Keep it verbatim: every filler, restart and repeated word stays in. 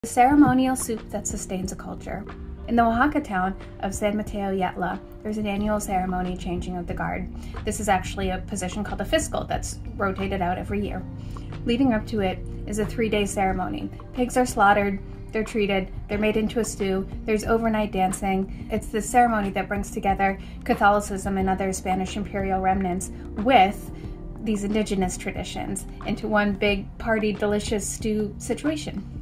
The ceremonial soup that sustains a culture. In the Oaxaca town of San Mateo, Yetla, there's an annual ceremony changing of the guard. This is actually a position called a fiscal that's rotated out every year. Leading up to it is a three-day ceremony. Pigs are slaughtered, they're treated, they're made into a stew, there's overnight dancing. It's the ceremony that brings together Catholicism and other Spanish imperial remnants with these indigenous traditions into one big party, delicious stew situation.